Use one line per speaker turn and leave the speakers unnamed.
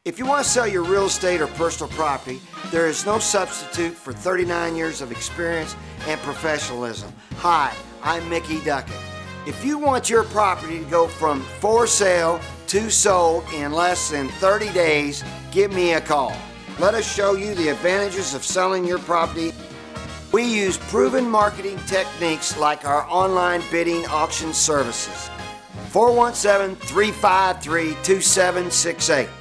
If you want to sell your real estate or personal property, there is no substitute for 39 years of experience and professionalism. Hi, I'm Mickey Duckett. If you want your property to go from for sale to sold in less than 30 days, give me a call. Let us show you the advantages of selling your property. We use proven marketing techniques like our online bidding auction services. 417-353-2768.